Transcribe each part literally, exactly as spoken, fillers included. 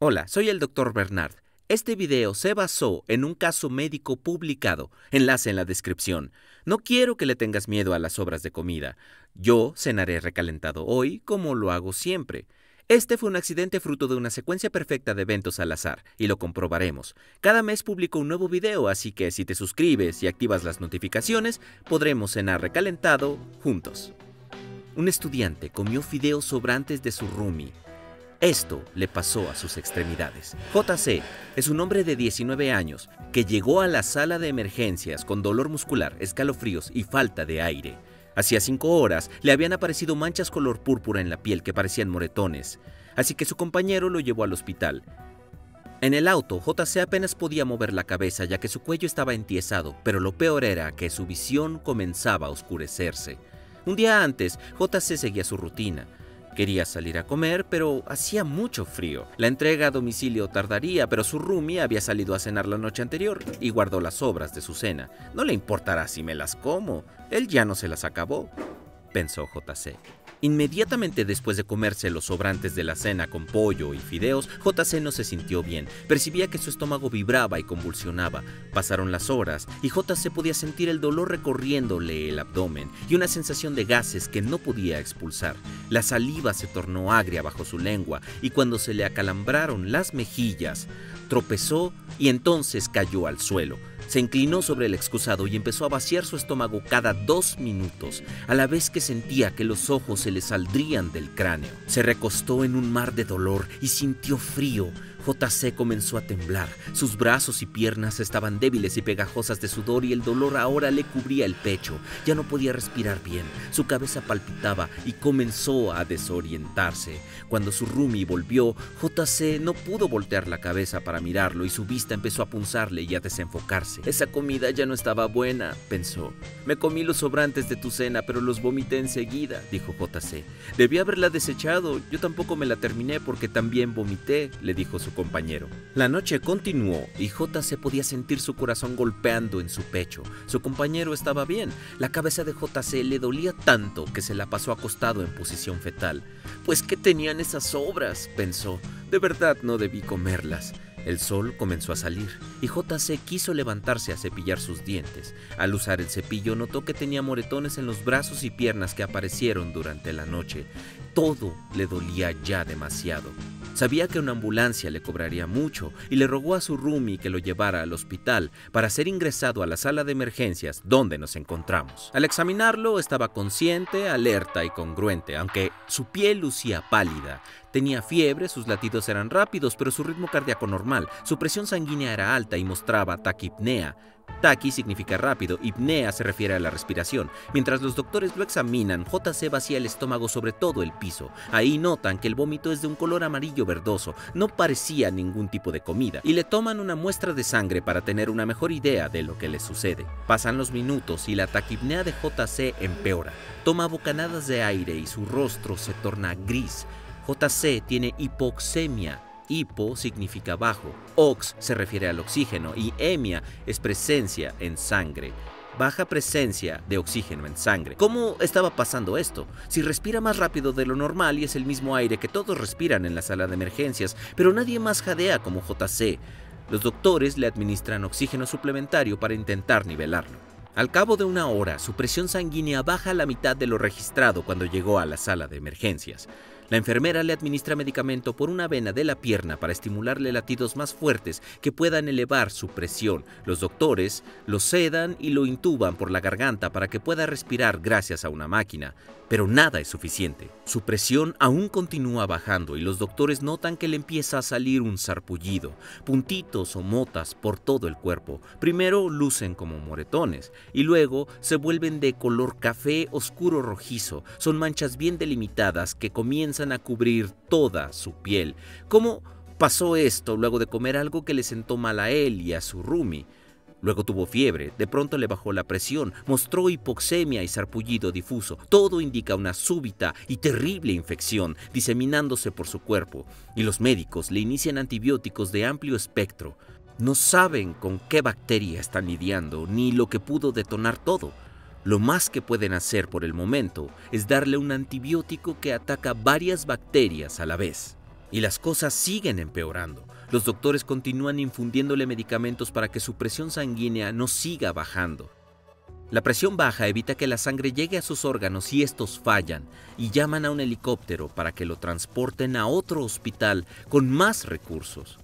Hola, soy el doctor Bernard. Este video se basó en un caso médico publicado, enlace en la descripción. No quiero que le tengas miedo a las sobras de comida. Yo cenaré recalentado hoy como lo hago siempre. Este fue un accidente fruto de una secuencia perfecta de eventos al azar, y lo comprobaremos. Cada mes publico un nuevo video, así que si te suscribes y activas las notificaciones, podremos cenar recalentado juntos. Un estudiante comió fideos sobrantes de su roomie. Esto le pasó a sus extremidades. J C es un hombre de diecinueve años que llegó a la sala de emergencias con dolor muscular, escalofríos y falta de aire. Hacía cinco horas le habían aparecido manchas color púrpura en la piel que parecían moretones, así que su compañero lo llevó al hospital. En el auto, J C apenas podía mover la cabeza ya que su cuello estaba entiesado, pero lo peor era que su visión comenzaba a oscurecerse. Un día antes, J C seguía su rutina. Quería salir a comer, pero hacía mucho frío. La entrega a domicilio tardaría, pero su roomie había salido a cenar la noche anterior y guardó las sobras de su cena. No le importará si me las como, él ya no se las acabó, pensó J C. Inmediatamente después de comerse los sobrantes de la cena con pollo y fideos, J C no se sintió bien. Percibía que su estómago vibraba y convulsionaba. Pasaron las horas y J C podía sentir el dolor recorriéndole el abdomen y una sensación de gases que no podía expulsar. La saliva se tornó agria bajo su lengua y cuando se le acalambraron las mejillas, tropezó y entonces cayó al suelo. Se inclinó sobre el excusado y empezó a vaciar su estómago cada dos minutos, a la vez que sentía que los ojos se le saldrían del cráneo. Se recostó en un mar de dolor y sintió frío. J C comenzó a temblar. Sus brazos y piernas estaban débiles y pegajosas de sudor y el dolor ahora le cubría el pecho. Ya no podía respirar bien. Su cabeza palpitaba y comenzó a desorientarse. Cuando su roomie volvió, J C no pudo voltear la cabeza para mirarlo y su vista empezó a punzarle y a desenfocarse. Esa comida ya no estaba buena, pensó. Me comí los sobrantes de tu cena, pero los vomité enseguida, dijo J C. Debí haberla desechado. Yo tampoco me la terminé porque también vomité, le dijo su compañero. La noche continuó y J C podía sentir su corazón golpeando en su pecho. Su compañero estaba bien. La cabeza de J C le dolía tanto que se la pasó acostado en posición fetal. Pues ¿qué tenían esas sobras?, pensó. De verdad no debí comerlas. El sol comenzó a salir y J C quiso levantarse a cepillar sus dientes. Al usar el cepillo notó que tenía moretones en los brazos y piernas que aparecieron durante la noche. Todo le dolía ya demasiado. Sabía que una ambulancia le cobraría mucho y le rogó a su roomie que lo llevara al hospital para ser ingresado a la sala de emergencias donde nos encontramos. Al examinarlo estaba consciente, alerta y congruente, aunque su piel lucía pálida. Tenía fiebre, sus latidos eran rápidos, pero su ritmo cardíaco normal. Su presión sanguínea era alta y mostraba taquipnea. Taqui significa rápido, hipnea se refiere a la respiración. Mientras los doctores lo examinan, J C vacía el estómago sobre todo el piso. Ahí notan que el vómito es de un color amarillo verdoso, no parecía ningún tipo de comida, y le toman una muestra de sangre para tener una mejor idea de lo que le sucede. Pasan los minutos y la taquipnea de J C empeora. Toma bocanadas de aire y su rostro se torna gris. J C tiene hipoxemia. Hipo significa bajo, ox se refiere al oxígeno y emia es presencia en sangre. Baja presencia de oxígeno en sangre. ¿Cómo estaba pasando esto? Si respira más rápido de lo normal y es el mismo aire que todos respiran en la sala de emergencias, pero nadie más jadea como J C. Los doctores le administran oxígeno suplementario para intentar nivelarlo. Al cabo de una hora, su presión sanguínea baja a la mitad de lo registrado cuando llegó a la sala de emergencias. La enfermera le administra medicamento por una vena de la pierna para estimularle latidos más fuertes que puedan elevar su presión. Los doctores lo sedan y lo intuban por la garganta para que pueda respirar gracias a una máquina. Pero nada es suficiente. Su presión aún continúa bajando y los doctores notan que le empieza a salir un sarpullido, puntitos o motas por todo el cuerpo. Primero lucen como moretones y luego se vuelven de color café oscuro rojizo. Son manchas bien delimitadas que comienzan a cubrir toda su piel. ¿Cómo pasó esto luego de comer algo que le sentó mal a él y a su roomie? Luego tuvo fiebre, de pronto le bajó la presión, mostró hipoxemia y sarpullido difuso. Todo indica una súbita y terrible infección diseminándose por su cuerpo, y los médicos le inician antibióticos de amplio espectro. No saben con qué bacteria están lidiando ni lo que pudo detonar todo. Lo más que pueden hacer por el momento es darle un antibiótico que ataca varias bacterias a la vez. Y las cosas siguen empeorando. Los doctores continúan infundiéndole medicamentos para que su presión sanguínea no siga bajando. La presión baja evita que la sangre llegue a sus órganos y estos fallan, y llaman a un helicóptero para que lo transporten a otro hospital con más recursos.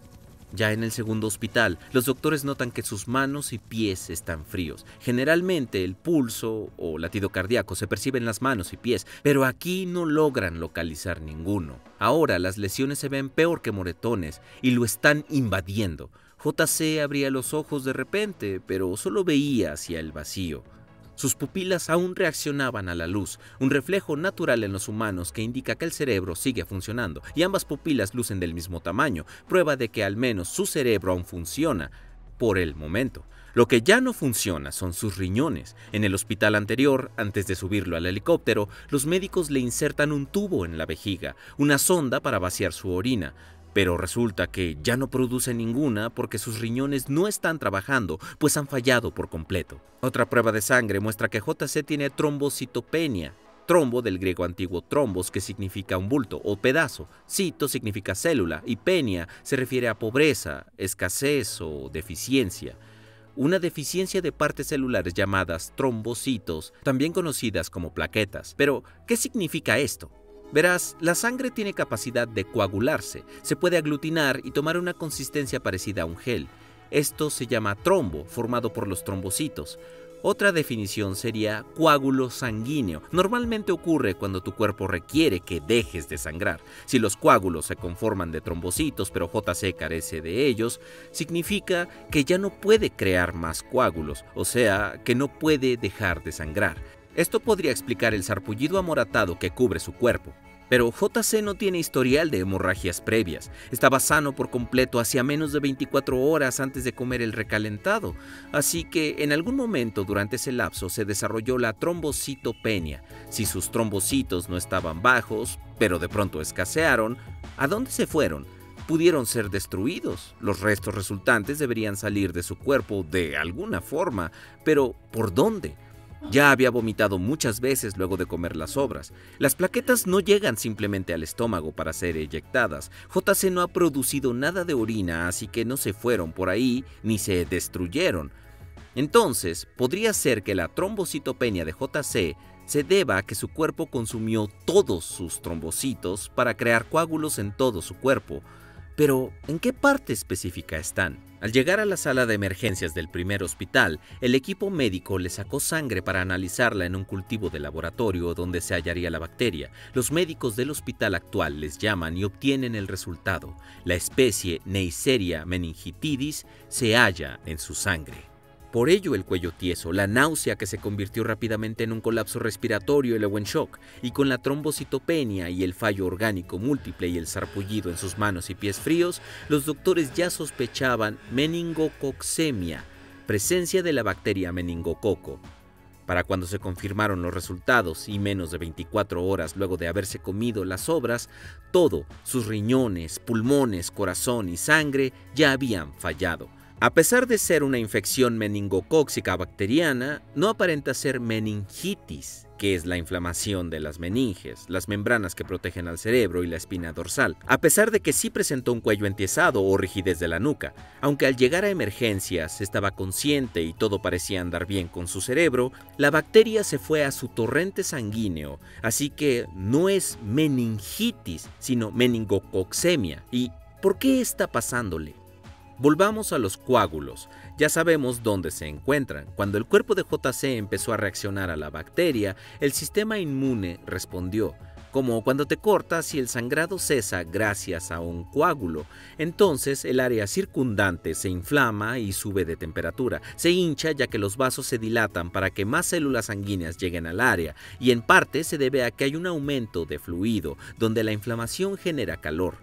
Ya en el segundo hospital, los doctores notan que sus manos y pies están fríos. Generalmente el pulso o latido cardíaco se percibe en las manos y pies, pero aquí no logran localizar ninguno. Ahora las lesiones se ven peor que moretones y lo están invadiendo. J C abría los ojos de repente, pero solo veía hacia el vacío. Sus pupilas aún reaccionaban a la luz, un reflejo natural en los humanos que indica que el cerebro sigue funcionando, y ambas pupilas lucen del mismo tamaño, prueba de que al menos su cerebro aún funciona, por el momento. Lo que ya no funciona son sus riñones. En el hospital anterior, antes de subirlo al helicóptero, los médicos le insertan un tubo en la vejiga, una sonda para vaciar su orina. Pero resulta que ya no produce ninguna porque sus riñones no están trabajando, pues han fallado por completo. Otra prueba de sangre muestra que J C tiene trombocitopenia. Trombo del griego antiguo trombos, que significa un bulto o pedazo. Cito significa célula y penia se refiere a pobreza, escasez o deficiencia. Una deficiencia de partes celulares llamadas trombocitos, también conocidas como plaquetas. Pero, ¿qué significa esto? Verás, la sangre tiene capacidad de coagularse, se puede aglutinar y tomar una consistencia parecida a un gel. Esto se llama trombo, formado por los trombocitos. Otra definición sería coágulo sanguíneo. Normalmente ocurre cuando tu cuerpo requiere que dejes de sangrar. Si los coágulos se conforman de trombocitos, pero J C carece de ellos, significa que ya no puede crear más coágulos, o sea, que no puede dejar de sangrar. Esto podría explicar el sarpullido amoratado que cubre su cuerpo. Pero J C no tiene historial de hemorragias previas. Estaba sano por completo hacía menos de veinticuatro horas antes de comer el recalentado. Así que en algún momento durante ese lapso se desarrolló la trombocitopenia. Si sus trombocitos no estaban bajos, pero de pronto escasearon, ¿a dónde se fueron? Pudieron ser destruidos. Los restos resultantes deberían salir de su cuerpo de alguna forma. Pero ¿por dónde? Ya había vomitado muchas veces luego de comer las sobras. Las plaquetas no llegan simplemente al estómago para ser eyectadas. J C no ha producido nada de orina, así que no se fueron por ahí ni se destruyeron. Entonces, podría ser que la trombocitopenia de J C se deba a que su cuerpo consumió todos sus trombocitos para crear coágulos en todo su cuerpo. Pero, ¿en qué parte específica están? Al llegar a la sala de emergencias del primer hospital, el equipo médico le sacó sangre para analizarla en un cultivo de laboratorio donde se hallaría la bacteria. Los médicos del hospital actual les llaman y obtienen el resultado. La especie Neisseria meningitidis se halla en su sangre. Por ello el cuello tieso, la náusea que se convirtió rápidamente en un colapso respiratorio y luego en shock, y con la trombocitopenia y el fallo orgánico múltiple y el sarpullido en sus manos y pies fríos, los doctores ya sospechaban meningococcemia, presencia de la bacteria meningococo. Para cuando se confirmaron los resultados y menos de veinticuatro horas luego de haberse comido las sobras, todo, sus riñones, pulmones, corazón y sangre ya habían fallado. A pesar de ser una infección meningocócica bacteriana, no aparenta ser meningitis, que es la inflamación de las meninges, las membranas que protegen al cerebro y la espina dorsal, a pesar de que sí presentó un cuello entiesado o rigidez de la nuca. Aunque al llegar a emergencias estaba consciente y todo parecía andar bien con su cerebro, la bacteria se fue a su torrente sanguíneo, así que no es meningitis, sino meningococcemia. ¿Y por qué está pasándole? Volvamos a los coágulos. Ya sabemos dónde se encuentran. Cuando el cuerpo de J C empezó a reaccionar a la bacteria, el sistema inmune respondió, como cuando te cortas y el sangrado cesa gracias a un coágulo. Entonces el área circundante se inflama y sube de temperatura. Se hincha ya que los vasos se dilatan para que más células sanguíneas lleguen al área, y en parte se debe a que hay un aumento de fluido, donde la inflamación genera calor.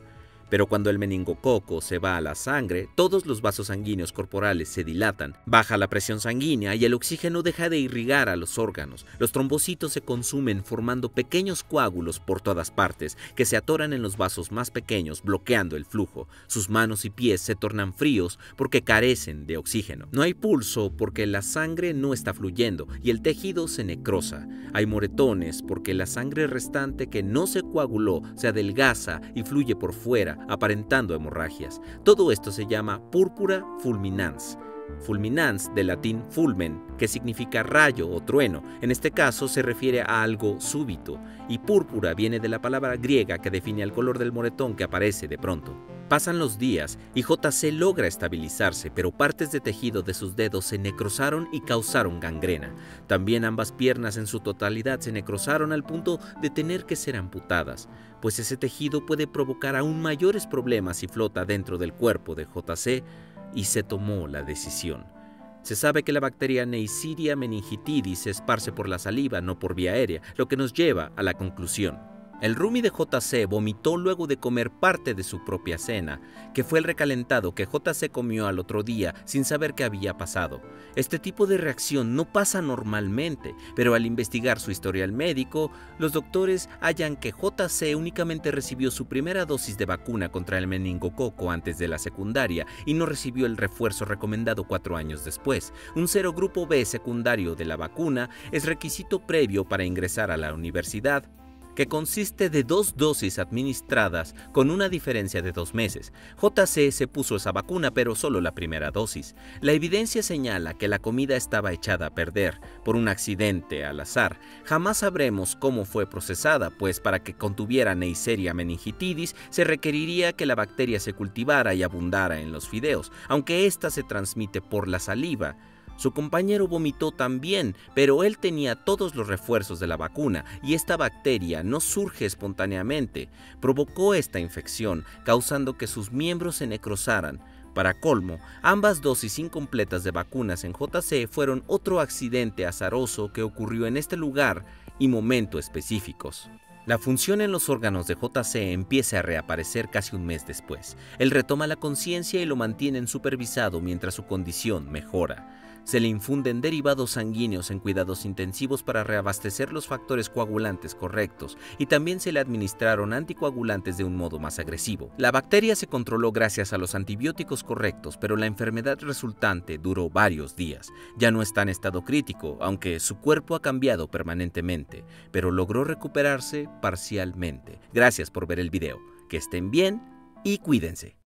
Pero cuando el meningococo se va a la sangre, todos los vasos sanguíneos corporales se dilatan, baja la presión sanguínea y el oxígeno deja de irrigar a los órganos. Los trombocitos se consumen formando pequeños coágulos por todas partes que se atoran en los vasos más pequeños, bloqueando el flujo. Sus manos y pies se tornan fríos porque carecen de oxígeno. No hay pulso porque la sangre no está fluyendo y el tejido se necrosa. Hay moretones porque la sangre restante que no se coaguló se adelgaza y fluye por fuera, aparentando hemorragias. Todo esto se llama púrpura fulminans. Fulminans, del latín fulmen, que significa rayo o trueno. En este caso se refiere a algo súbito, y púrpura viene de la palabra griega que define el color del moretón que aparece de pronto. Pasan los días y J C logra estabilizarse, pero partes de tejido de sus dedos se necrosaron y causaron gangrena. También ambas piernas en su totalidad se necrosaron al punto de tener que ser amputadas, pues ese tejido puede provocar aún mayores problemas si flota dentro del cuerpo de J C, y se tomó la decisión. Se sabe que la bacteria Neisseria meningitidis se esparce por la saliva, no por vía aérea, lo que nos lleva a la conclusión. El roomie de J C vomitó luego de comer parte de su propia cena, que fue el recalentado que J C comió al otro día sin saber qué había pasado. Este tipo de reacción no pasa normalmente, pero al investigar su historial médico, los doctores hallan que J C únicamente recibió su primera dosis de vacuna contra el meningococo antes de la secundaria y no recibió el refuerzo recomendado cuatro años después. Un serogrupo B secundario de la vacuna es requisito previo para ingresar a la universidad, que consiste de dos dosis administradas con una diferencia de dos meses. J C se puso esa vacuna, pero solo la primera dosis. La evidencia señala que la comida estaba echada a perder por un accidente al azar. Jamás sabremos cómo fue procesada, pues para que contuviera Neisseria meningitidis se requeriría que la bacteria se cultivara y abundara en los fideos, aunque ésta se transmite por la saliva. Su compañero vomitó también, pero él tenía todos los refuerzos de la vacuna y esta bacteria no surge espontáneamente. Provocó esta infección, causando que sus miembros se necrosaran. Para colmo, ambas dosis incompletas de vacunas en J C fueron otro accidente azaroso que ocurrió en este lugar y momento específicos. La función en los órganos de J C empieza a reaparecer casi un mes después. Él retoma la conciencia y lo mantienen supervisado mientras su condición mejora. Se le infunden derivados sanguíneos en cuidados intensivos para reabastecer los factores coagulantes correctos y también se le administraron anticoagulantes de un modo más agresivo. La bacteria se controló gracias a los antibióticos correctos, pero la enfermedad resultante duró varios días. Ya no está en estado crítico, aunque su cuerpo ha cambiado permanentemente, pero logró recuperarse parcialmente. Gracias por ver el video. Que estén bien y cuídense.